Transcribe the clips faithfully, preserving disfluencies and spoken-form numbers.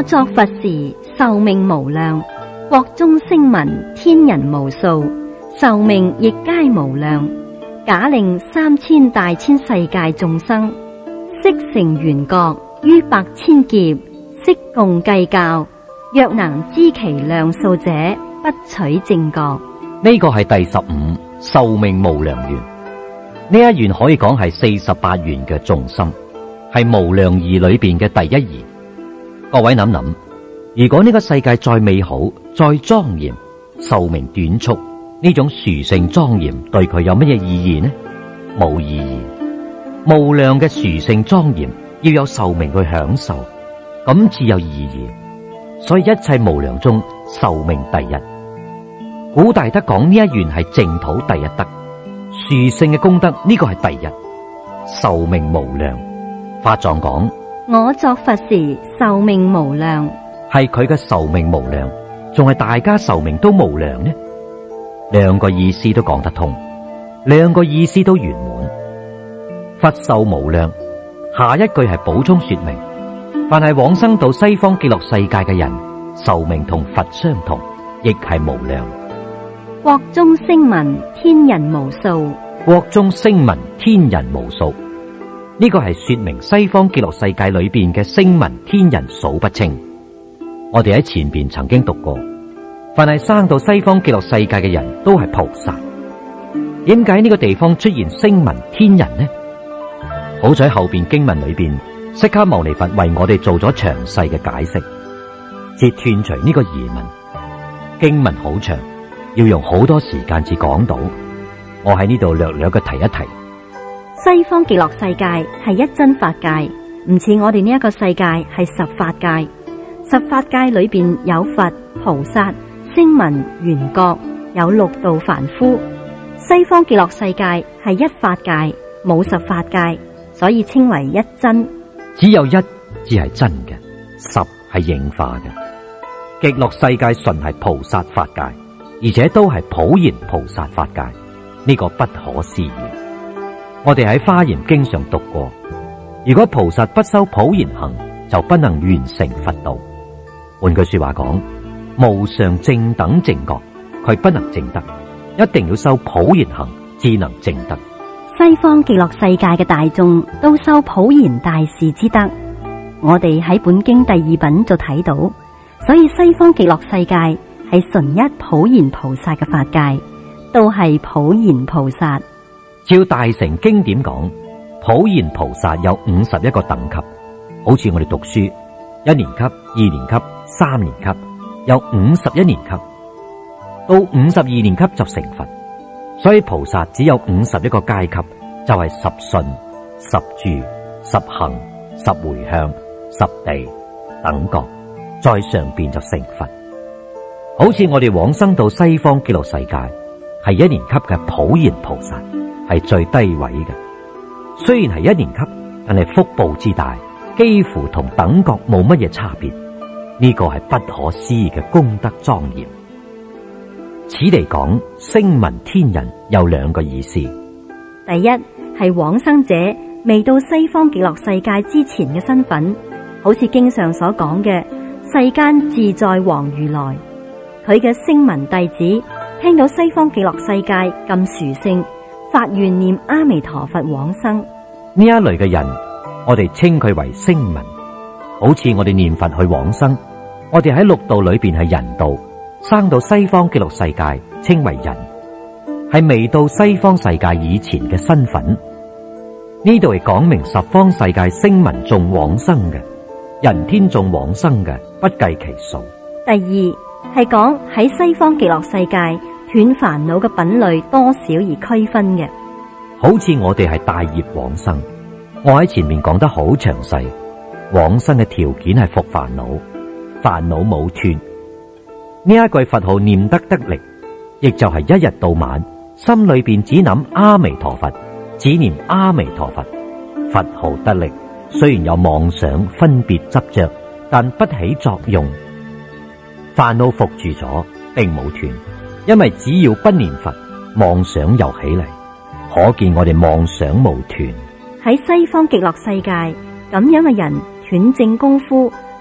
作佛時，壽命無量，國中聲聞天人無數，壽命亦皆無量。假令三千大千世界眾生，悉成圓覺於百千劫，悉共計較。若能知其量數者，不取正覺。 呢個係第十五壽命無量緣。呢一緣可以講係四十八緣嘅重心，係無量義裏邊嘅第一義。各位諗諗，如果呢個世界再美好、再莊嚴，壽命短促，呢種殊勝莊嚴對佢有乜嘢意義呢？冇意義。無量嘅殊勝莊嚴要有壽命去享受，咁至有意義。所以一切無量中，壽命第一。古大德講呢一緣係淨土第一德，殊勝嘅功德呢個係第一。壽命無量，法藏講我作佛時壽命無量， 係佢嘅壽命無量，仲係大家壽命都無量呢？兩個意思都講得通，兩個意思都圓滿。佛壽無量，下一句係補充說明，凡係往生到西方極樂世界嘅人，壽命同佛相同，亦係無量。 國中聲聞天人無數， 國中聲聞天人無數，呢個係說明西方極樂世界裏邊嘅聲聞天人數不清。我哋喺前邊曾經讀過，凡係生到西方極樂世界嘅人都係菩薩。點解呢個地方出現聲聞天人呢？好在後邊經文裏邊，釋迦牟尼佛為我哋做咗詳細嘅解釋，截斷除呢個疑問。經文好長，要用好多時間至講到，我喺呢度略略嘅提一提。 西方極樂世界係一真法界，唔似我哋呢一個世界係十法界。十法界裏邊有佛、菩薩、聲聞、緣覺，有六道凡夫。西方極樂世界係一法界，冇十法界，所以稱為一真。 只有一至係真嘅，十係應化嘅。極樂世界純係菩薩法界，而且都係普賢菩薩法界，呢個不可思議。我哋喺《華嚴經》上讀過，如果菩薩不修普賢行，就不能完成佛道。換句說話講，無上正等正覺，佢不能證得，一定要修普賢行，至能證得。 西方極樂世界嘅大眾都修普賢大士之德，我哋喺本經第二品就睇到，所以西方極樂世界係純一普賢菩薩嘅法界，都係普賢菩薩。 照大乘經典講，普賢菩薩有五十一個等級，好似我哋讀書，一年級、二年級、三年級，有五十一年級，到五十二年級就成佛。所以菩薩只有五十一個階級，就係、是、十順、十住、十行、十回向、十地等覺，再上邊就成佛。好似我哋往生到西方極樂世界，係一年級嘅普賢菩薩，係最低位嘅。雖然係一年級，但係福報之大，幾乎同等覺冇乜嘢差別。呢、這個係不可思議嘅功德莊嚴。此嚟講，聲聞天人有兩個意思。 第一係往生者未到西方極樂世界之前嘅身份，好似經上所講嘅世間自在王如來，佢嘅聲聞弟子聽到西方極樂世界咁殊勝，發願念阿彌陀佛往生。 呢一類嘅人，我哋稱佢為聲聞。好似我哋念佛去往生，我哋喺六道裏邊係人道，生到西方極樂世界稱為人，係未到西方世界以前嘅身份。呢度係講明十方世界聲聞眾往生嘅，人天眾往生嘅不計其數。 第二係講喺西方極樂世界斷煩惱嘅品類多少而區分嘅。 好似我哋係大業往生，我喺前面講得好詳細，往生嘅條件係伏煩惱，煩惱冇斷。呢一句佛號念得得力，亦就係一日到晚心裏邊只諗阿彌陀佛，只念阿彌陀佛，佛號得力。雖然有妄想分別執着，但不起作用，煩惱伏住咗，並冇斷。因為只要不念佛，妄想又起嚟，可見我哋妄想無斷。 喺西方極樂世界，咁樣嘅人斷正功夫，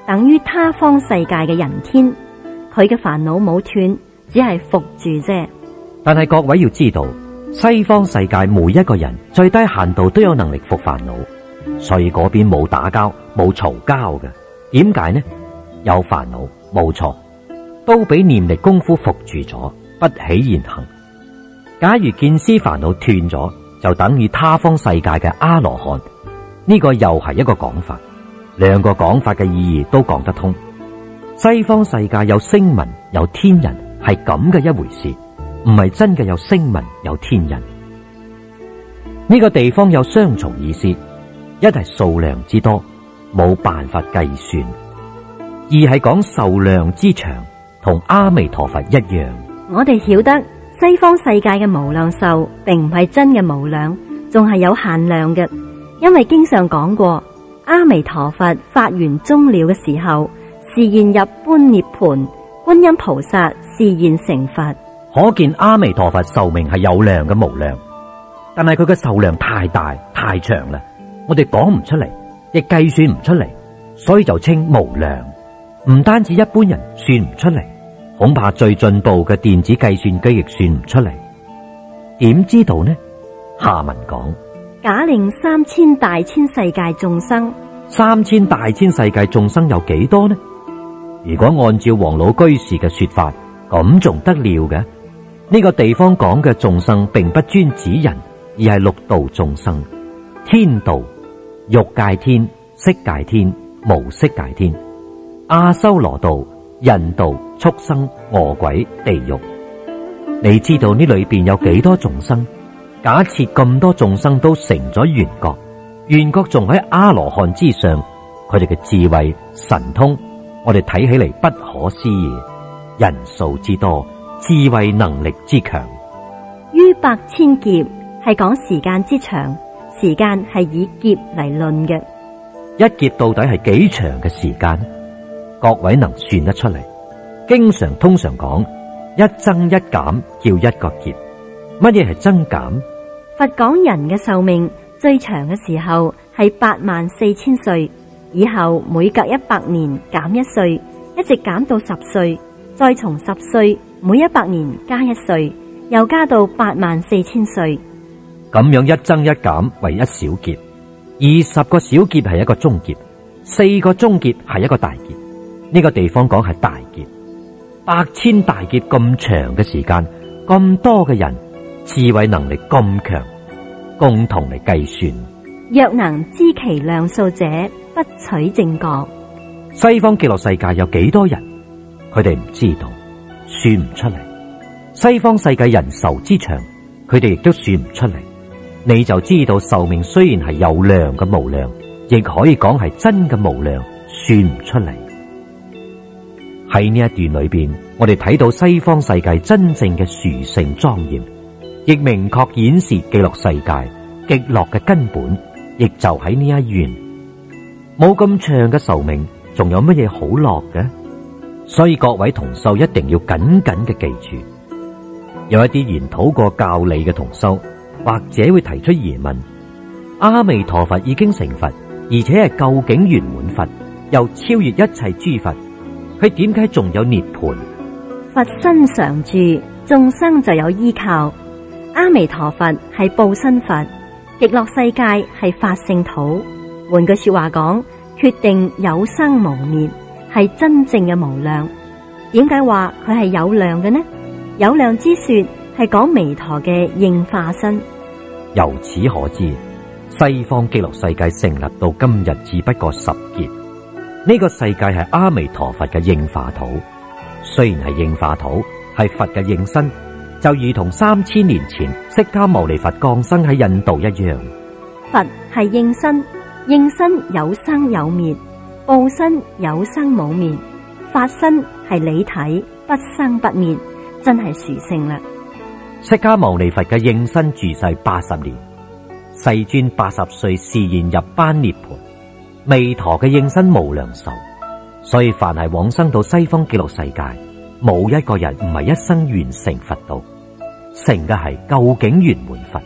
等於他方世界嘅人天，佢嘅煩惱冇斷，只係伏住啫。 但係各位要知道，西方世界每一個人最低限度都有能力伏煩惱，所以嗰邊冇打交冇嘈交嘅。點解呢？有煩惱冇錯，都俾念力功夫伏住咗，不起現行。假如見思煩惱斷咗，就等於他方世界嘅阿羅漢。呢個又係一個講法，兩個講法嘅意義都講得通。西方世界有聲聞有天人，係咁嘅一回事，唔係真嘅有聲聞有天人。呢個地方有雙重意思，一係數量之多，冇辦法計算；二係講壽量之長，同阿彌陀佛一樣。 我哋曉得西方世界嘅無量壽並唔係真嘅無量，仲係有限量嘅。因為經上講過，阿彌陀佛發完終了嘅時候，示現入般涅槃，觀音菩薩示現成佛。 可見阿彌陀佛壽命係有量嘅無量，但係佢嘅壽量太大太長啦，我哋講唔出嚟，亦計算唔出嚟，所以就稱無量。唔單止一般人算唔出嚟，恐怕最進步嘅電子計算機亦算唔出嚟。點知道呢？下文講。 假令三千大千世界眾生， 三千大千世界眾生有幾多呢？如果按照黃老居士嘅說法，咁仲得了嘅？呢個地方講嘅眾生，並不專指人，而係六道眾生：天道、欲界天、色界天、無色界天、阿修羅道、人道、畜生、餓鬼、地獄。你知道呢裏邊有幾多眾生？假設咁多眾生都成咗緣覺，緣覺仲喺阿羅漢之上，佢哋嘅智慧神通，我哋睇起嚟不可思議，人數之多，智慧能力之強。 於百千劫係講時間之長，時間係以劫嚟論嘅。 一劫到底係幾長嘅時間？各位能算得出嚟？經常通常講一增一減叫一個劫。乜嘢係增減？ 佛講人嘅壽命最長嘅時候係八萬四千歲，以後每隔一百年減一歲，一直減到十歲，再從十歲每一百年加一歲，又加到八萬四千歲。 咁樣一增一減為一小劫，二十個小劫係一個中劫，四個中劫係一個大劫。呢個地方講係大劫，百千大劫咁長嘅時間，咁多嘅人。智慧能力咁強，共同嚟計算。 若能知其量數者，不取正覺。 西方極樂世界有幾多人？佢哋唔知道，算唔出嚟。西方世界人壽之長，佢哋亦都算唔出嚟。你就知道壽命雖然係有量嘅無量，亦可以講係真嘅無量，算唔出嚟。喺呢一段裏邊，我哋睇到西方世界真正嘅殊勝莊嚴。亦明確顯示極樂世界極樂嘅根本，亦就喺呢一願。冇咁長嘅壽命，仲有乜嘢好樂嘅？所以各位同修一定要緊緊嘅記住。有一啲研討過教理嘅同修，或者會提出疑問：阿彌陀佛已經成佛，而且係究竟圓滿佛，又超越一切諸佛，佢點解仲有涅槃？ 佛身常住，眾生就有依靠。阿彌陀佛係報身佛，極樂世界係法性土。換句說話講，決定有生無滅，係真正嘅無量。點解話佢係有量嘅呢？有量之說係講彌陀嘅應化身。 由此可知，西方極樂世界成立到今日只不過十劫。呢個世界係阿彌陀佛嘅應化土，雖然係應化土，係佛嘅應身。就如同三千年前釋迦牟尼佛降生喺印度一樣， 佛係應身，應身有生有滅，報身有生冇滅，法身係理體，不生不滅，真係殊勝啦！ 釋迦牟尼佛嘅應身住世八十年，世尊八十歲示現入班涅槃，彌陀嘅應身無量壽，所以凡係往生到西方極樂世界，冇一個人唔係一生完成佛道。成嘅係究竟圓滿佛，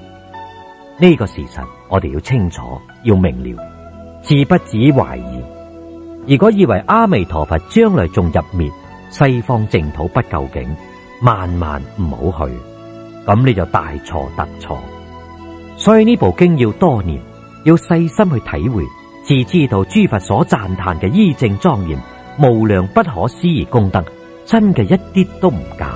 呢個事實我哋要清楚，要明了，自不止懷疑。 如果以為阿彌陀佛將來仲入滅，西方淨土不究竟，萬萬唔好去，咁你就大錯特錯。所以呢部經要多念，要細心去體會，自知道諸佛所讚歎嘅依正莊嚴、無量不可思議功德，真嘅一啲都唔假。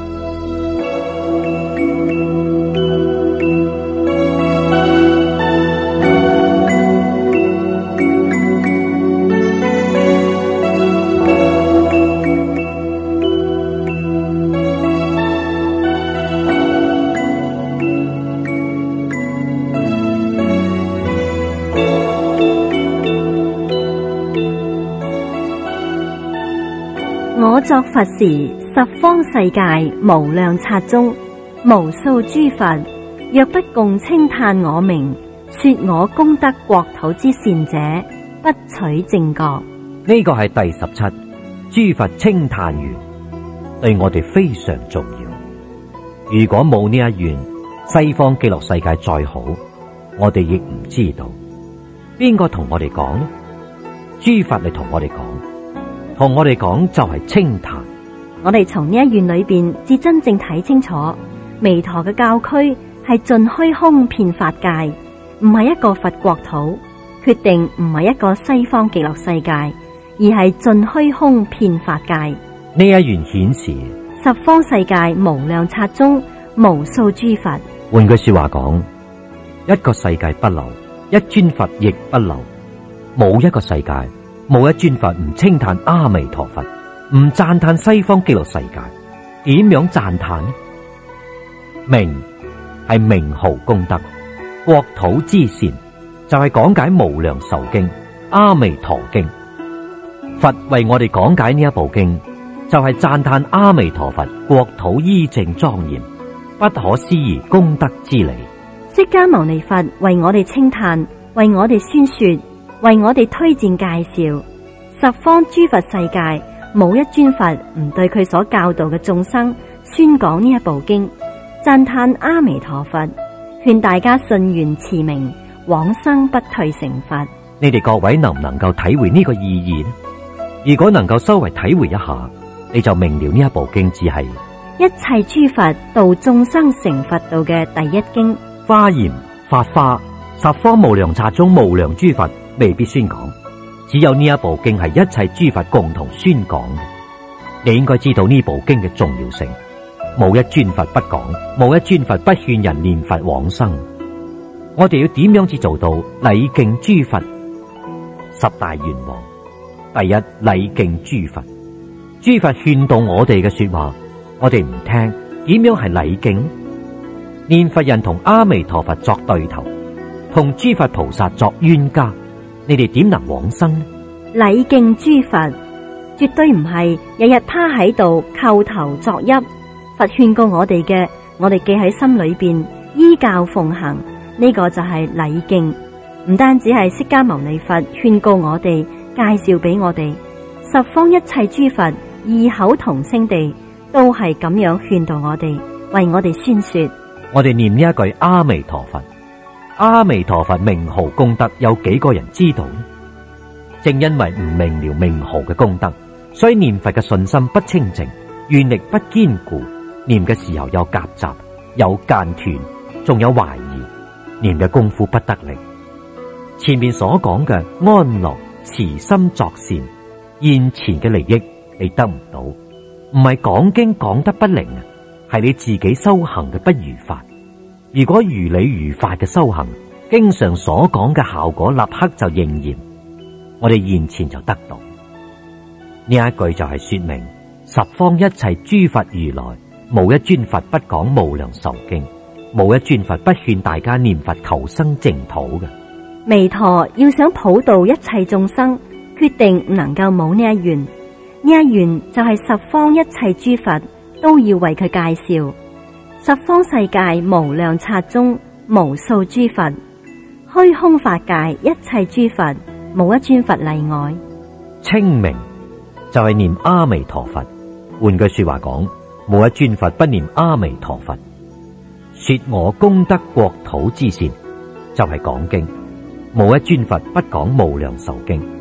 我作佛時，十方世界無量剎中，無數諸佛，若不共稱歎我名，說我功德國土之善者，不取正覺。 呢個係第十七，諸佛稱歎緣，對我哋非常重要。如果冇呢一緣，西方極樂世界再好，我哋亦唔知道。邊個同我哋講呢？諸佛嚟同我哋講。同我哋講就係稱歎， 我哋從呢一願裏邊至真正睇清楚，彌陀嘅教區係盡虛空遍法界，唔係一個佛國土，決定唔係一個西方極樂世界，而係盡虛空遍法界。呢一願顯示十方世界無量剎中無數諸佛。 換句說話講，一個世界不留，一尊佛亦不留，冇一個世界。冇一尊佛唔稱歎阿彌陀佛，唔讚歎西方極樂世界，點樣讚歎呢？名係名號功德，國土之善就係講解無量壽經、阿彌陀經。佛為我哋講解呢一部經，就係讚歎阿彌陀佛國土依正莊嚴、不可思議功德之理。 釋迦牟尼佛為我哋稱歎，為我哋宣說，為我哋推薦介紹，十方諸佛世界冇一尊佛唔對佢所教導嘅眾生宣講呢一部經，讚歎阿彌陀佛，勸大家信願持名，往生不退成佛。 你哋各位能唔能夠體會呢個意義呢？如果能夠稍微體會一下，你就明了呢一部經只係一切諸佛度眾生成佛道嘅第一經。 華嚴、法華、十方無量剎中無量諸佛未必宣講，只有呢一部經係一切諸佛共同宣講嘅。你應該知道呢部經嘅重要性，冇一尊佛不講，冇一尊佛不勸人念佛往生。我哋要點樣至做到禮敬諸佛？十大願望，第一，禮敬諸佛。諸佛勸導我哋嘅說話，我哋唔聽，點樣係禮敬？念佛人同阿彌陀佛作對頭，同諸佛菩薩作冤家，你哋點能往生呢？ 禮敬諸佛，絕對唔係日日趴喺度叩頭作揖。佛勸告我哋嘅，我哋記喺心裏邊，依教奉行，呢個就係禮敬。唔單止係釋迦牟尼佛勸告我哋，介紹俾我哋，十方一切諸佛異口同聲地都係咁樣勸導我哋，為我哋宣說。 我哋念呢一句阿彌陀佛，阿彌陀佛名號功德有幾個人知道呢？正因為唔明了名號嘅功德，所以念佛嘅信心不清淨，願力不堅固，念嘅時候有夾雜，有間斷，仲有懷疑，念嘅功夫不得力。前面所講嘅安樂慈心作善，現前嘅利益你得唔到，唔係講經講得不靈啊，係你自己修行嘅不如法。如果如理如法嘅修行，經常所講嘅效果立刻就應驗，我哋現前就得到。呢一句就係說明十方一切諸佛如來，無一尊佛不講無量壽經，無一尊佛不勸大家念佛求生淨土嘅。 彌陀要想普渡一切眾生，決定唔能夠冇呢一願。呢一願就係十方一切諸佛都要為佢介紹。十方世界無量剎中無數諸佛，虛空法界一切諸佛冇一尊佛例外。 清明就係念阿彌陀佛，換句說話講，冇一尊佛不念阿彌陀佛。說我功德國土之善，就係講經，冇一尊佛不講無量壽經。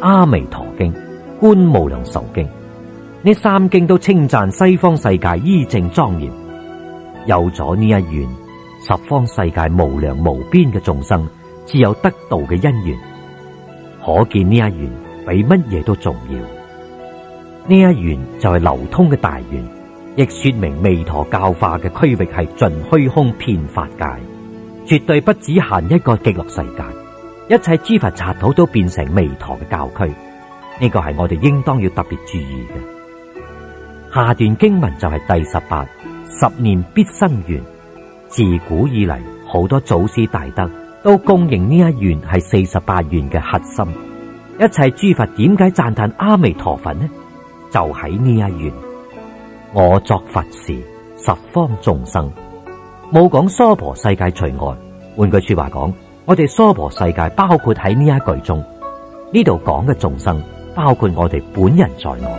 阿彌陀經、觀無量壽經，呢三經都稱讚西方世界依正莊嚴。有咗呢一願，十方世界無量無邊嘅眾生只有得道嘅因緣，可見呢一願比乜嘢都重要。呢一願就係流通嘅大願，亦說明彌陀教化嘅區域係盡虛空遍法界，絕對不只限一個極樂世界。一切諸佛剎土都變成彌陀嘅教區，呢個係我哋應當要特別注意嘅。下段經文就係第十八十念必生願。自古以嚟，好多祖師大德都公認呢一願係四十八願嘅核心。一切諸佛點解讚嘆阿彌陀佛呢？就喺呢一願。我作佛時，十方眾生，冇講娑婆世界除外。換句說話講，我哋娑婆世界包括喺呢一句中。呢度講嘅眾生，包括我哋本人在內。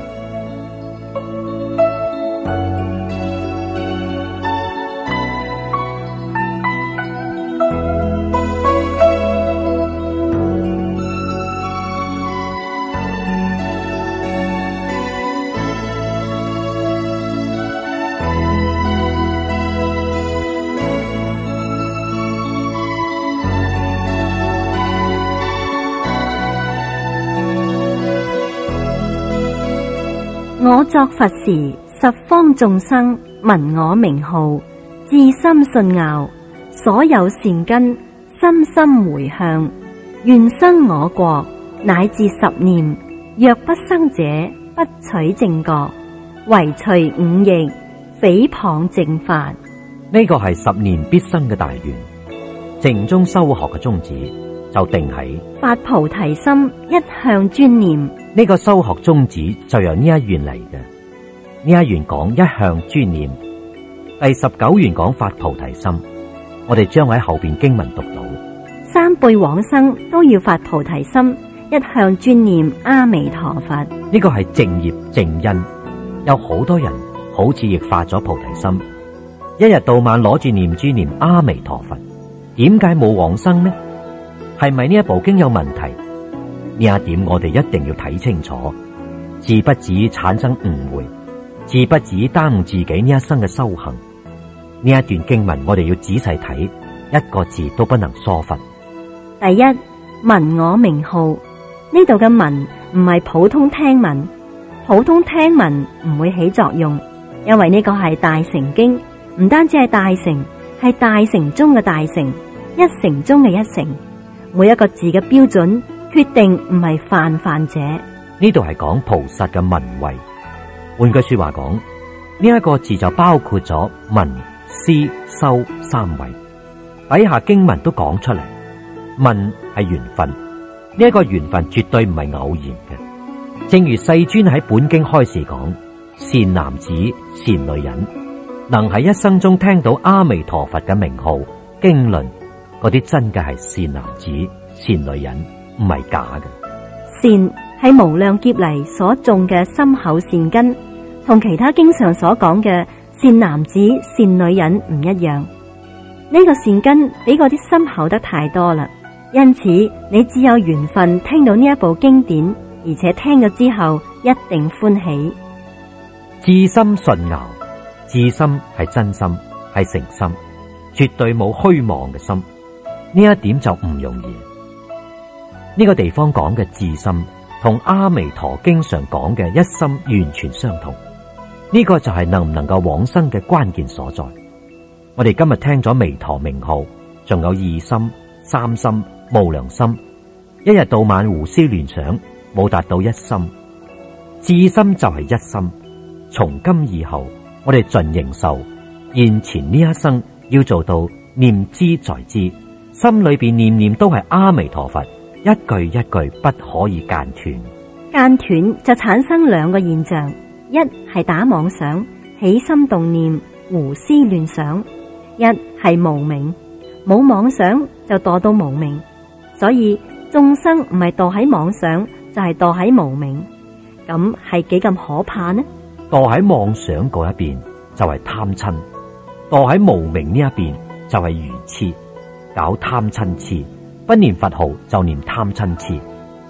我作佛時，十方眾生聞我名號，至心信拗，所有善根深深回向，願生我國，乃至十念。若不生者，不取正覺，唯除五逆，誹謗正法。 呢個係十年必生嘅大願。淨宗修學嘅宗旨就定喺發菩提心，一向專念。 呢個修學宗旨就由呢一願嚟嘅。呢一願講一向專念，第十九願講發菩提心。我哋將喺後邊經文讀到， 三輩往生都要發菩提心，一向專念阿彌陀佛。 呢個係正業正因。有好多人好似亦發咗菩提心，一日到晚攞住念珠念阿彌陀佛，點解冇往生呢？係咪呢一部經有問題？呢一點我哋一定要睇清楚，自不止產生誤會，自不止耽誤自己呢一生嘅修行。呢一段經文我哋要仔細睇，一個字都不能疏忽。 第一，聞我名號，呢度嘅聞唔係普通聽聞，普通聽聞唔會起作用，因為呢個係大乘經，唔單止係大乘，係大乘中嘅大乘，一乘中嘅一乘，每一個字嘅標準決定唔係泛泛者。 呢度係講菩薩嘅聞位，換句說話講，呢、這、一個字就包括咗聞、思、修三位。底下經文都講出嚟，聞係緣分，呢、這、一個緣分絕對唔係偶然嘅。正如世尊喺本經開示講，善男子、善女人，能喺一生中聽到阿彌陀佛嘅名號、經論，嗰啲真嘅係善男子、善女人，唔係假嘅。 善係無量劫嚟所種嘅深厚善根，同其他經上所講嘅善男子、善女人唔一樣。呢、這個善根比嗰啲深厚得太多啦，因此你只有緣分聽到呢一部經典，而且聽咗之後一定歡喜。 至心信拗，至心係真心，係誠心，絕對冇虛妄嘅心。呢一點就唔容易。呢、這個地方講嘅至心，同阿彌陀經常講嘅一心完全相同。呢、這個就係能唔能夠往生嘅關鍵所在。我哋今日聽咗彌陀名號，仲有二心、三心、無量心，一日到晚胡思亂想，冇達到一心。至心就係一心。從今以後，我哋盡形壽，現前呢一生要做到念之在之，心裏邊念念都係阿彌陀佛，一句一句不可以間斷。 間斷就產生兩個現象，一係打妄想，起心動念，胡思亂想；一係無明，冇妄想就墮到無明。所以眾生唔係墮喺妄想，就係墮喺無明。咁係幾咁可怕呢？ 墮喺妄想嗰一邊就係貪嗔，墮喺無明呢一邊就係愚痴，搞貪嗔痴，不念佛號就念貪嗔痴。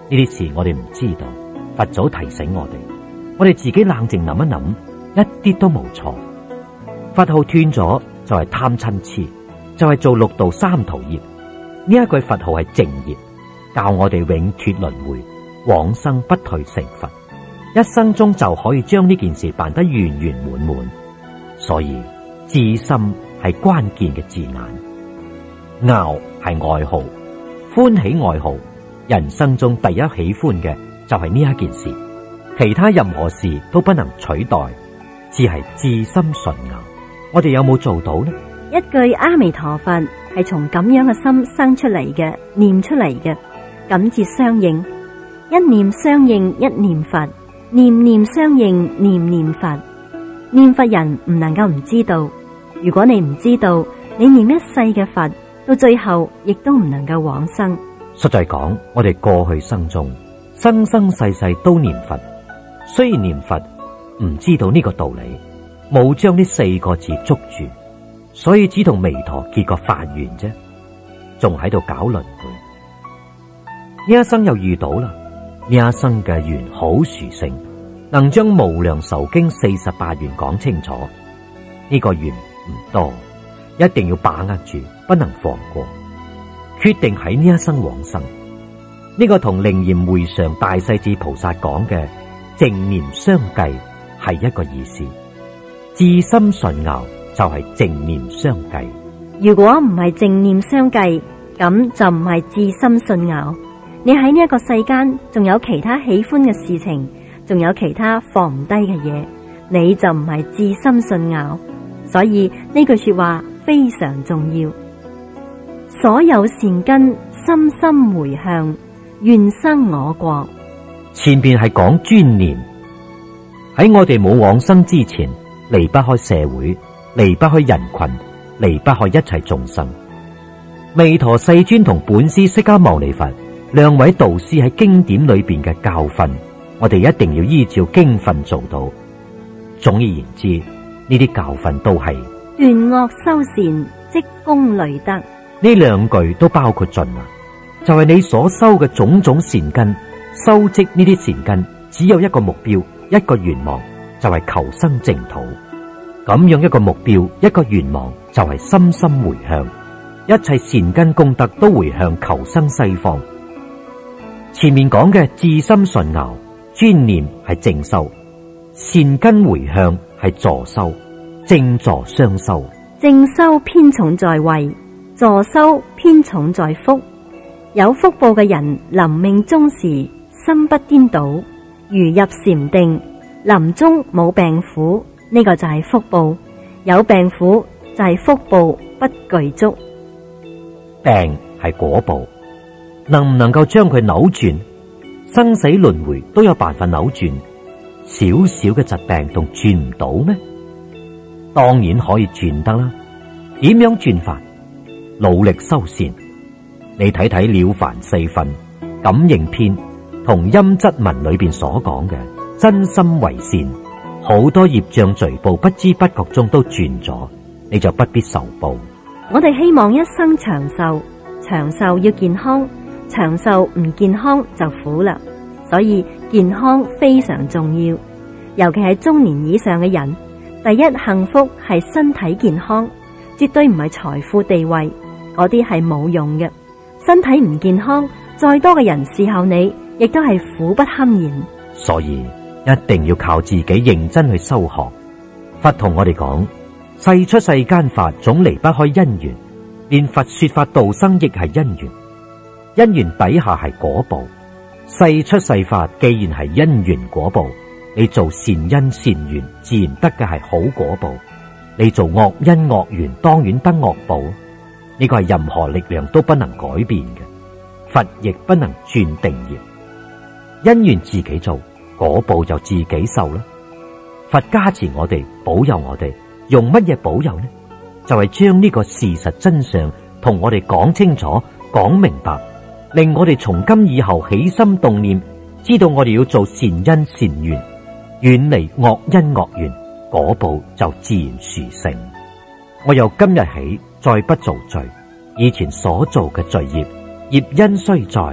呢啲事我哋唔知道，佛祖提醒我哋，我哋自己冷靜諗一諗，一啲都冇錯。佛號斷咗就係貪嗔痴，就係做六道三途業。呢一句佛號係淨業，教我哋永脫輪迴，往生不退成佛，一生中就可以將呢件事辦得圓圓滿滿。所以至心係關鍵嘅字眼。樂係愛好，歡喜愛好，人生中第一喜歡嘅就係呢一件事，其他任何事都不能取代，只係至心純樂。我哋有冇做到呢？ 一句阿彌陀佛係從咁樣嘅心生出嚟嘅，念出嚟嘅，感字相應，一念相應一念佛，念念相應念念佛。念佛人唔能夠唔知道，如果你唔知道，你念一世嘅佛，到最後亦都唔能夠往生。 實在講，我哋過去生中生生世世都念佛，雖然念佛唔知道呢個道理，冇將呢四個字捉住，所以只同彌陀結個法緣啫，仲喺度搞輪迴。呢一生又遇到啦，呢一生嘅緣好殊勝，能將無量壽經四十八願講清楚。呢個緣唔多，一定要把握住，不能放過。決定喺呢一生往生，呢個同楞嚴會上大勢至菩薩講嘅淨念相繼係一個意思。至心純樂就係淨念相繼。 如果唔係淨念相繼，咁就唔係至心信樂。你喺呢一個世間仲有其他喜歡嘅事情，仲有其他放唔低嘅嘢，你就唔係至心信樂。所以呢句說話非常重要。所有善根深深回向，願生我國。 前邊係講專念，喺我哋冇往生之前，離不開社會，離不開人群，離不開一切眾生。彌陀世尊同本師釋迦牟尼佛兩位導師喺經典裏邊嘅教訓，我哋一定要依照經訓做到。總而言之，呢啲教訓都係斷惡修善，積功累德。 呢兩句都包括盡啦，就係你所修嘅種種善根，修積呢啲善根，只有一個目標，一個願望，就係求生淨土。咁樣一個目標，一個願望，就係深深回向，一切善根功德都回向求生西方。前面講嘅至心純樂專念係正修，善根回向係助修，正助雙修。 正修偏重在慧，助修偏重在福。有福報嘅人，臨命終時心不顛倒，如入禪定，臨終冇病苦，呢、這個就係福報。有病苦就係福報不具足。 病係果報，能唔能夠將佢扭轉？生死輪迴都有辦法扭轉，小小嘅疾病仲轉唔到咩？當然可以轉得啦。點樣轉法？努力修善。你睇睇《了凡四訓》感應篇同陰質文裏邊所講嘅真心為善，好多業障罪報不知不覺中都轉咗，你就不必受報。 我哋希望一生長壽，長壽要健康，長壽唔健康就苦啦。所以健康非常重要，尤其係中年以上嘅人。第一幸福係身體健康，絕對唔係財富地位，嗰啲係冇用嘅。身體唔健康，再多嘅人侍候你，亦都係苦不堪言。 所以一定要靠自己認真去修學。佛同我哋講，世出世間法總離不開因緣，連佛說法度生亦係因緣，因緣底下係果報。世出世法既然係因緣果報，你做善因善緣，自然得嘅係好果報；你做惡因惡緣，當然得惡報。呢個係任何力量都不能改變嘅，佛亦不能轉定業。因緣自己做，果報就自己受啦。佛加持我哋，保佑我哋，用乜嘢保佑呢？就係將呢個事實真相同我哋講清楚、講明白，令我哋從今以後起心動念，知道我哋要做善因善緣，遠離惡因惡緣，果報就自然殊勝。我由今日起再不造罪，以前所做嘅罪業，業因雖在，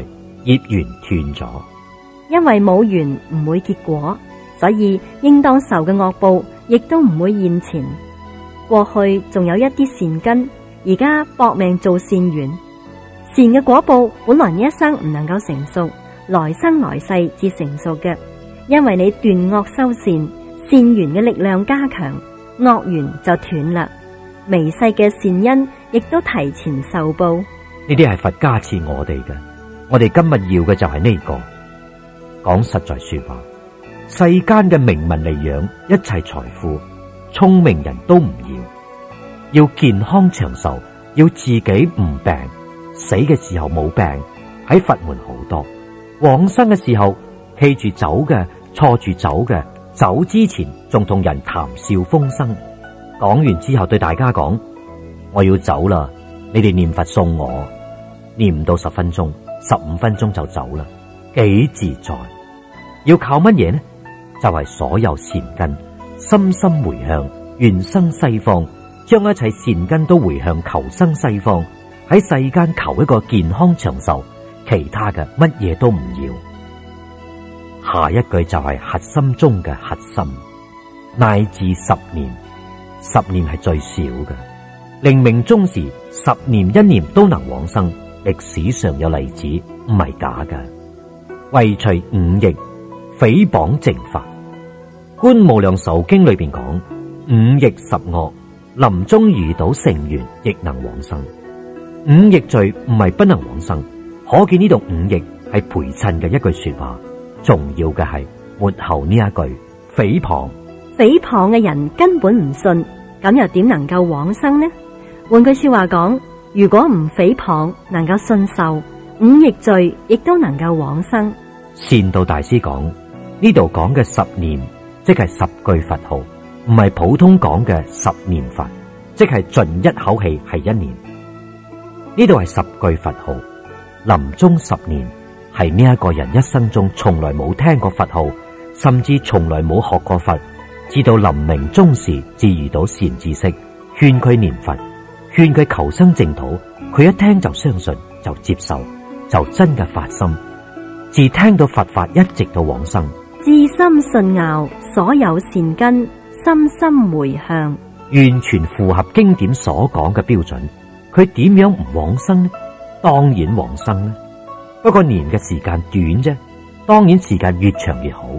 業緣斷咗。 因為冇緣唔會結果，所以應當受嘅惡報亦都唔會現前。過去仲有一啲善根，而家搏命做善緣，善嘅果報本來呢一生唔能夠成熟，來生來世至成熟嘅。因為你斷惡修善，善緣嘅力量加強，惡緣就斷啦。微細嘅善因亦都提前受報。 呢啲係佛加賜我哋嘅，我哋今日要嘅就係呢個。講實在說話，世間嘅名聞利養，一切財富，聰明人都唔要。要健康長壽，要自己唔病，死嘅時候冇病，喺佛門好多。往生嘅時候，企住走嘅，坐住走嘅，走之前仲同人談笑風生。講完之後對大家講：我要走啦，你哋念佛送我。念唔到十分鐘，十五分鐘就走啦，幾自在。要靠乜嘢呢？就係、是、所有善根深深回向願生西方，將一切善根都回向求生西方，喺世間求一個健康長壽，其他嘅乜嘢都唔要。下一句就係核心中嘅核心，乃至十年，十年係最少嘅。靈命終時，十年一年都能往生，歷史上有例子，唔係假嘅。為除五逆，誹謗正法。觀無量壽經裏邊講，五逆十惡，臨終遇到成緣，亦能往生。五逆罪唔係不能往生，可見呢度五逆係陪襯嘅一句說話。重要嘅係末後呢一句誹謗。 誹謗嘅人根本唔信，咁又點能夠往生呢？換句說話講，如果唔誹謗，能夠信受，五逆罪亦都能夠往生。 善導大師講，呢度講嘅十念，即係十句佛號，唔係普通講嘅十念佛，即係盡一口氣係一年。呢度係十句佛號，臨終十年係呢一個人一生中從來冇聽過佛號，甚至從來冇學過佛，至到臨命終時至遇到善知識，勸佢念佛，勸佢求生淨土，佢一聽就相信，就接受，就真嘅發心，自聽到佛法一直到往生， 至心信拗，所有善根深深回向， 完全符合經典所講嘅標準。佢點樣唔往生呢？當然往生啦，不過念嘅時間短啫，當然時間越長越好。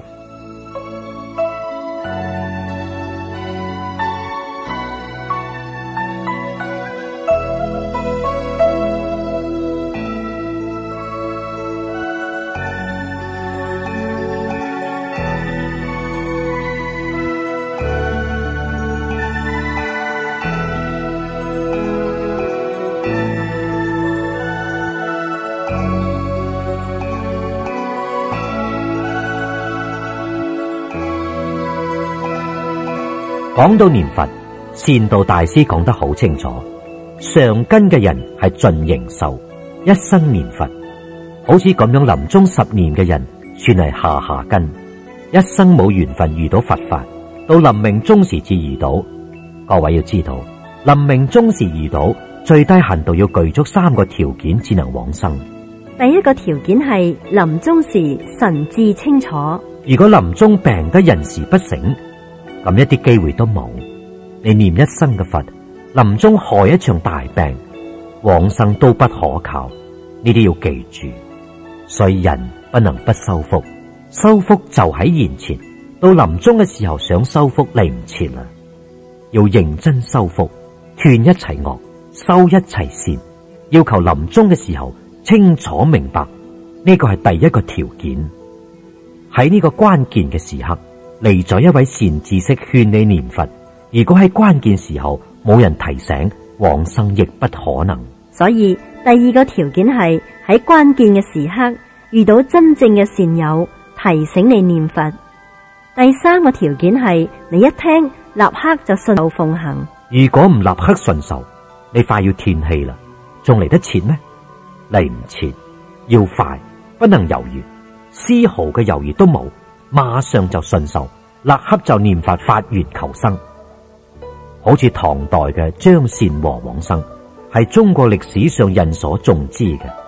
講到念佛，善導大師講得好清楚，上根嘅人係盡形壽，一生念佛，好似咁樣臨終十年嘅人，算係下下根，一生冇緣分遇到佛法，到臨命終時至遇到。各位要知道，臨命終時遇到，最低限度要具足三個條件，至能往生。 第一個條件係臨終時神志清楚。 如果臨終病得人事不省，咁一啲機會都冇。你念一生嘅佛，臨終害一場大病，往生都不可靠。呢啲要記住。所以人不能不修福，修福就喺眼前。到臨終嘅時候想修福嚟唔切啦，要認真修福，斷一切惡，修一切善。要求臨終嘅時候清楚明白，呢個係第一個條件。喺呢個關鍵嘅時刻，嚟咗一位善知識勸你念佛，如果喺關鍵時候冇人提醒，往生亦不可能。 所以第二個條件係喺關鍵嘅時刻遇到真正嘅善友提醒你念佛。第三個條件係你一聽立刻就順受奉行。如果唔立刻順受，你快要斷氣啦，仲嚟得切咩？嚟唔切，要快，不能猶豫，絲毫嘅猶豫都冇。馬上就順受，立刻就念佛發願求生。好似唐代嘅張善和往生，係中國歷史上人所眾知嘅。佢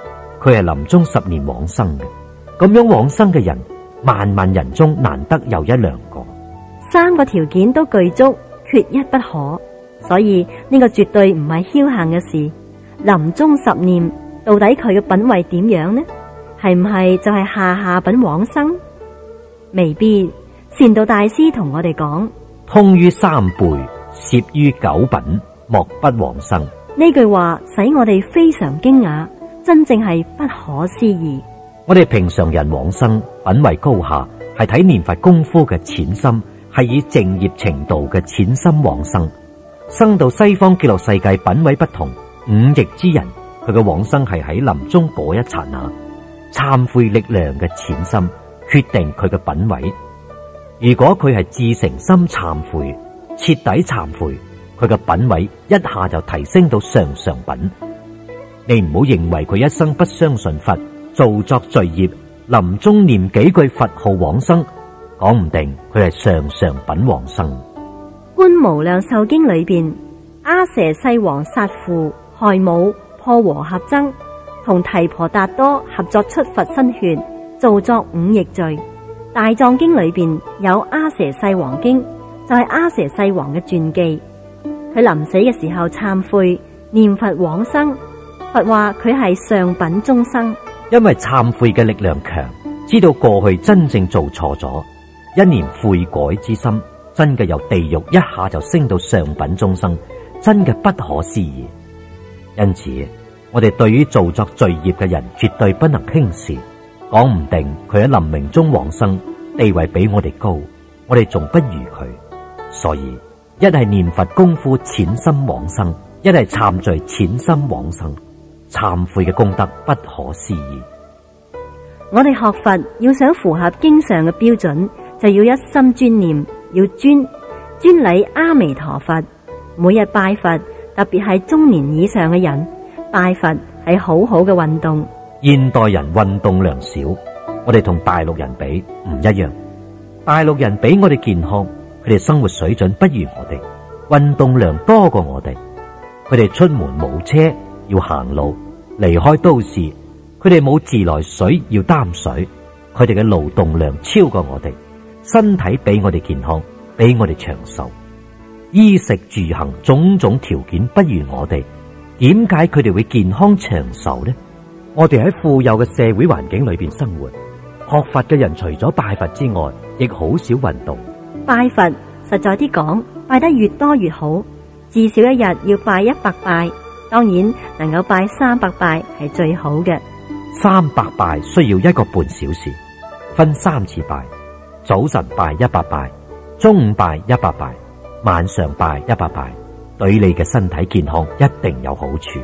佢係臨終十年往生嘅。咁樣往生嘅人，萬萬人中難得有一兩個。 三個條件都具足，缺一不可，所以呢個絕對唔係僥倖嘅事。臨終十念，到底佢嘅品位點樣呢？係唔係就係下下品往生？未必。善導大師同我哋講， 通於三輩，攝於九品，莫不往生。 呢句話使我哋非常驚訝，真正係不可思議。 我哋平常人往生品位高下，係睇念佛功夫嘅淺深，係以淨業程度嘅淺深往生。生到西方極樂世界品位不同，五逆之人，佢嘅往生係喺臨終嗰一剎那，懺悔力量嘅淺深決定佢嘅品位。如果佢係至誠心懺悔，徹底懺悔，佢嘅品位一下就提升到上上品。你唔好認為佢一生不相信佛，造作罪業，臨終念幾句佛號往生，講唔定佢係上上品往生。 觀無量壽經裏邊，阿闍世王殺父害母，破和合僧，同提婆達多合作出佛身血，造作五逆罪。大藏經裏邊有阿闍世王經，就係、是、阿闍世王嘅傳記。佢臨死嘅時候懺悔念佛往生，佛話佢係上品中生。 因為懺悔嘅力量強，知道過去真正做錯咗，一念悔改之心，真嘅由地獄一下就升到上品中生，真嘅不可思議。因此，我哋對於造作罪業嘅人絕對不能輕視。講唔定佢喺臨命中往生，地位比我哋高，我哋仲不如佢。所以一係念佛功夫淺深往生，一係懺罪淺深往生，懺悔嘅功德不可思議。 我哋學佛要想符合經上嘅標準，就要一心專念，要專專禮阿彌陀佛。每日拜佛，特別係中年以上嘅人，拜佛係好好嘅運動。 現代人運動量少，我哋同大陸人比唔一樣。大陸人比我哋健康，佢哋生活水準不如我哋，運動量多過我哋。佢哋出門冇車，要行路，離開都市，佢哋冇自來水要擔水，佢哋嘅勞動量超過我哋，身體比我哋健康，比我哋長壽，衣食住行種種條件不如我哋，點解佢哋會健康長壽呢？我哋喺富有嘅社會環境裏邊生活，學佛嘅人除咗拜佛之外，亦好少運動。 拜佛實在啲講，拜得越多越好，至少一日要拜一百拜，當然能夠拜三百拜係最好嘅。 三百拜需要一個半小時，分三次拜，早晨拜一百拜，中午拜一百拜，晚上拜一百拜，對你嘅身體健康一定有好處。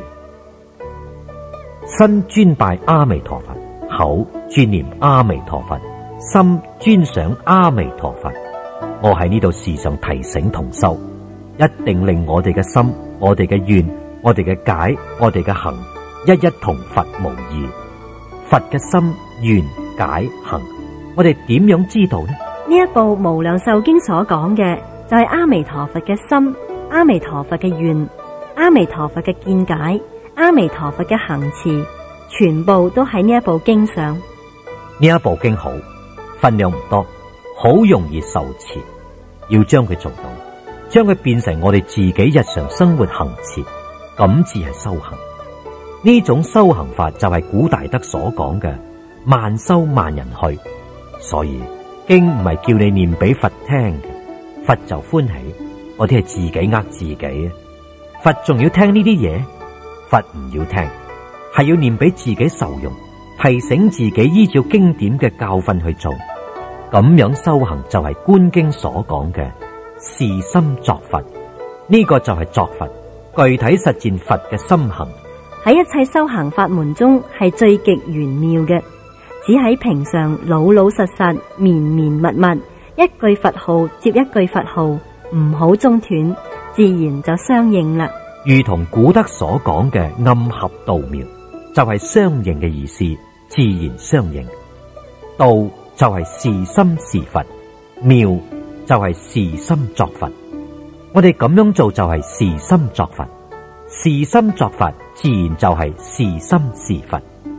身專拜阿彌陀佛，口專念阿彌陀佛，心專想阿彌陀佛。我喺呢度時常提醒同修，一定令我哋嘅心、我哋嘅願、我哋嘅解、我哋嘅行，一一同佛無異。佛嘅心、願、解、行，我哋點樣知道呢？ 呢一部《無量壽經》所講嘅就係阿彌陀佛嘅心、阿彌陀佛嘅願、阿彌陀佛嘅見解、阿彌陀佛嘅行持，全部都喺呢一部經上。 呢一部經好，分量唔多，好容易受持。要將佢做到，將佢變成我哋自己日常生活行持，咁至係修行。呢種修行法就係古大德所講嘅萬修萬人去。所以經唔係叫你念俾佛聽嘅，佛就歡喜，嗰啲係自己呃自己啊！佛仲要聽呢啲嘢？佛唔要聽，係要念俾自己受用，提醒自己依照經典嘅教訓去做。咁樣修行就係觀經所講嘅是心作佛，呢個就係作佛，具體實踐佛嘅心行。 喺一切修行法門中係最極玄妙嘅，只喺平常老老實實、綿綿密密，一句佛號接一句佛號，唔好中斷，自然就相應啦。 如同古德所講嘅暗合道妙，就係相應嘅意思，自然相應。道就係是心是佛，妙就係是心作佛。我哋咁樣做就係是心作佛，是心作佛自然就係是心是佛。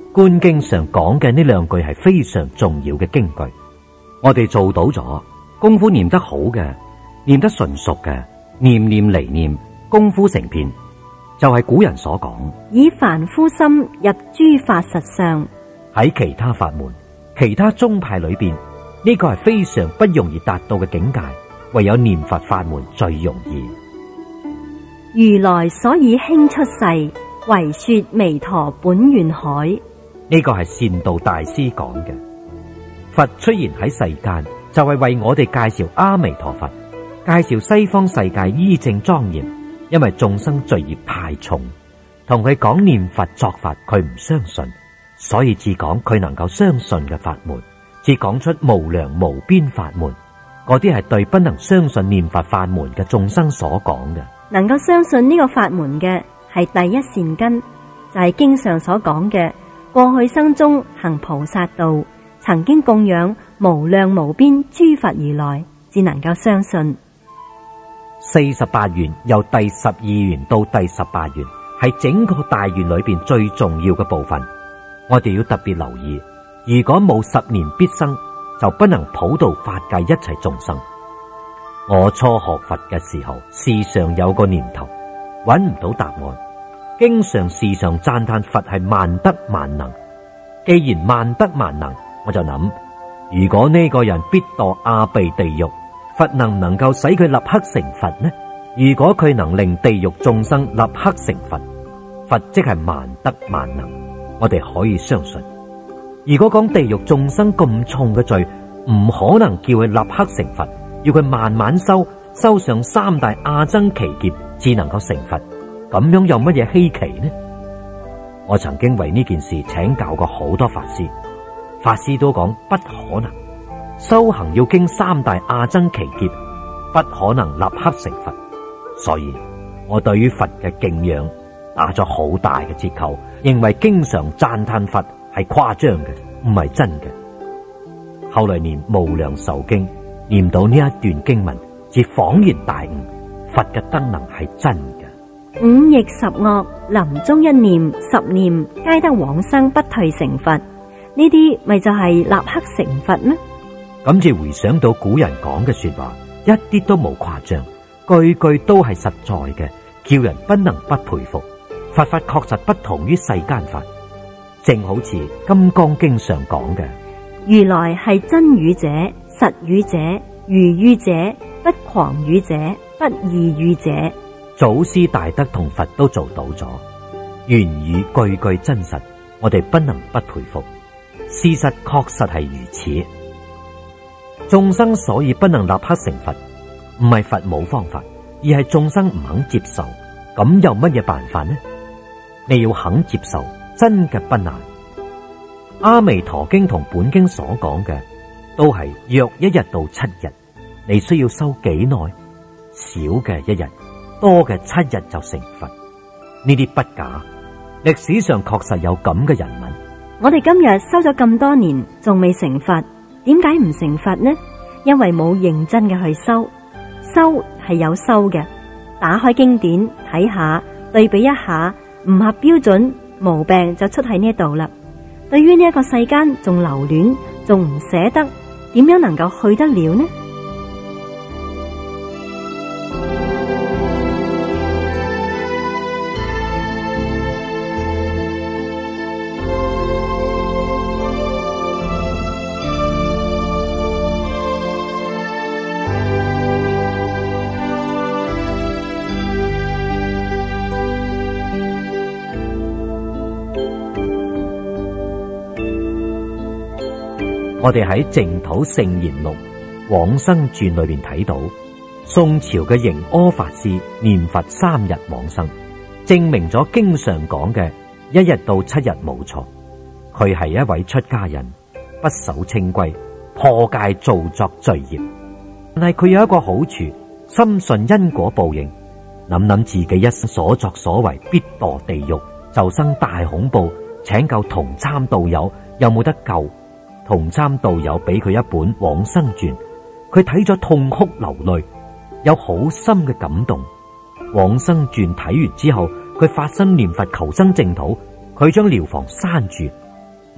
觀經上講嘅呢兩句係非常重要嘅經句，我哋做到咗，功夫念得好嘅，念得純熟嘅，念念離念，功夫成片，就係古人所講以凡夫心入諸法實相。 喺其他法門、其他宗派裏邊，呢個係非常不容易達到嘅境界，唯有念佛法門最容易。 如來所以興出世，為說彌陀本願海。 呢個係善導大師講嘅。佛出現喺世間，就係為我哋介紹阿彌陀佛，介紹西方世界依正莊嚴。因為眾生罪孽太重，同佢講念佛作法，佢唔相信，所以至講佢能夠相信嘅法門，至講出無量無邊法門。嗰啲係對不能相信念佛法門嘅眾生所講嘅。 能夠相信呢個法門嘅係第一善根，就係、是、經上所講嘅過去生中行菩薩道，曾經供養無量無邊諸佛如來，至能夠相信。 四十八願由第十二願到第十八願係整個大願裏邊最重要嘅部分，我哋要特別留意。如果冇十年必生，就不能普渡法界一切眾生。我初學佛嘅時候，時常有個念頭，揾唔到答案，經常時常讚嘆佛係萬德萬能。既然萬德萬能，我就諗，如果呢個人必墮阿鼻地獄，佛能唔能夠使佢立刻成佛呢？如果佢能令地獄眾生立刻成佛，佛即係萬德萬能，我哋可以相信。如果講地獄眾生咁重嘅罪，唔可能叫佢立刻成佛，要佢慢慢修，修上三大阿僧祇劫，至能夠成佛。咁樣有乜嘢稀奇呢？我曾經為呢件事請教過好多法師，法師都講不可能。修行要經三大阿僧祇劫，不可能立刻成佛。所以我對於佛嘅敬仰打咗好大嘅折扣，認為經常讚嘆佛係誇張嘅，唔係真嘅。後來念無量壽經，念到呢一段經文，至恍然大悟，佛嘅德能係真嘅。 五逆十惡，臨終一念十念，皆得往生不退成佛。呢啲咪就係立刻成佛咩？ 咁至回想到古人講嘅說話，一啲都冇誇張，句句都係實在嘅，叫人不能不佩服。佛法確實不同於世間法，正好似《金剛經》上講嘅， 如來係真語者、實語者、如語者、不誑語者、不異語者。 祖師大德同佛都做到咗，言語句句真實，我哋不能不佩服。事實確實係如此。眾生所以不能立刻成佛，唔係佛冇方法，而係眾生唔肯接受。咁有乜嘢辦法呢？你要肯接受，真嘅不難。阿彌陀經同本經所講嘅，都係約一日到七日。你需要修幾耐？少嘅一日，多嘅七日就成佛。呢啲不假，歷史上確實有咁嘅人物。 我哋今日修咗咁多年，仲未成佛。點解唔成佛呢？因為冇認真嘅去修，修係有修嘅。打開經典睇下，對比一下，唔合標準，毛病就出喺呢度啦。對於呢一個世間仲留戀，仲唔捨得，點樣能夠去得了呢？ 我哋喺淨土聖賢錄往生傳裏邊睇到，宋朝嘅盈阿法師念佛三日往生，證明咗經常講嘅一日到七日冇錯。佢係一位出家人，不守清規，破戒造作罪業。但係佢有一個好處，深信因果報應，諗諗自己一生所作所為必墮地獄，就生大恐怖，請教同參道友有冇得救。同參道友俾佢一本往生傳，佢睇咗痛哭流淚，有好深嘅感動。往生傳睇完之後，佢發心念佛求生淨土，佢將寮房閂住，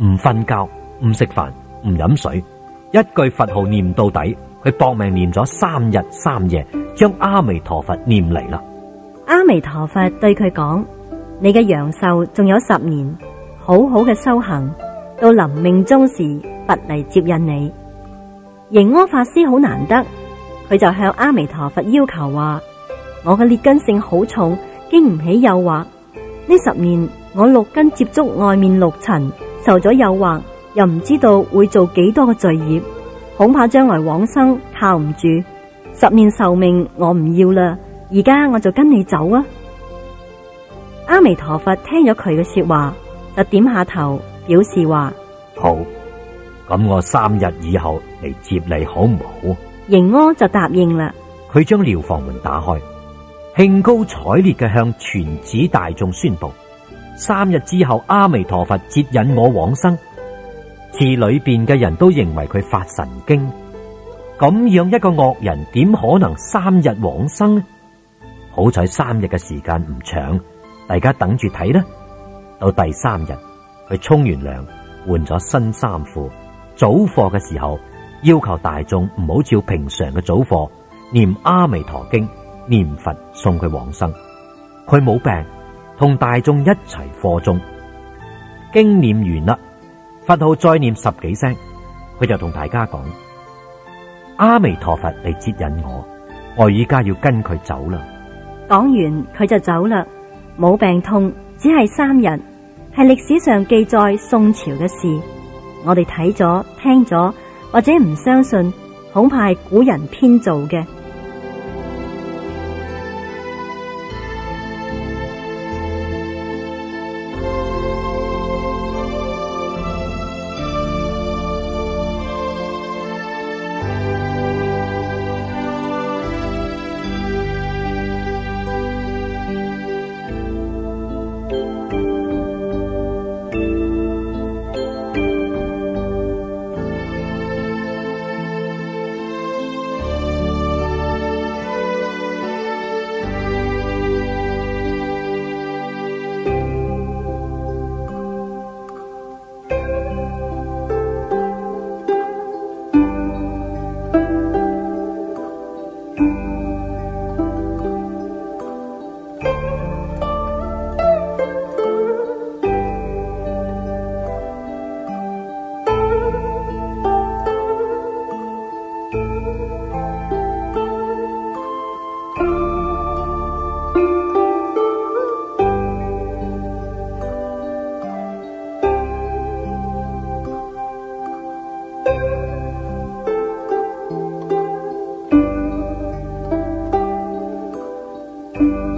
唔瞓覺，唔食飯，唔飲水，一句佛號念到底。佢搏命念咗三日三夜，將阿彌陀佛念嚟啦。 阿彌陀佛對佢講：你嘅陽壽仲有十年，好好嘅修行，到臨命終時，佛嚟接引你。盈柯法師好難得，佢就向阿彌陀佛要求話：我嘅劣根性好重，經唔起誘惑。呢十年我六根接觸外面六塵，受咗誘惑，又唔知道會做幾多嘅罪業。恐怕將來往生靠唔住，十年壽命我唔要啦，而家我就跟你走啊！阿彌陀佛聽咗佢嘅說話，就點下頭表示話： 好，咁我三日以後嚟接你好唔好？ 盈柯就答應啦。 佢將寮房門打開，興高采烈嘅向全寺大眾宣布：三日之後，阿彌陀佛接引我往生。寺裏邊嘅人都認為佢發神經，咁樣一個惡人點可能三日往生呢？好彩三日嘅時間唔長，大家等住睇啦。到第三日，佢沖完涼，換咗新衫褲，早課嘅時候要求大眾唔好照平常嘅早課念阿彌陀經，念佛送佢往生。佢冇病，同大眾一齊課中，經念完啦。佛號再念十幾聲，佢就同大家講：阿彌陀佛嚟接引我，我依家要跟佢走啦。 講完佢就走啦，冇病痛，只係三日，係歷史上記載宋朝嘅事。我哋睇咗聽咗，或者唔相信，恐怕係古人編造嘅。 Thank you.